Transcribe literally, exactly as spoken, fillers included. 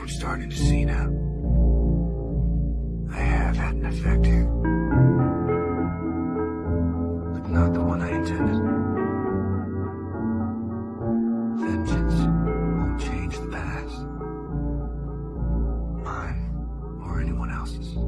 I'm starting to see now. I have had an effect here. But not the one I intended. Vengeance won't change the past. Mine or anyone else's.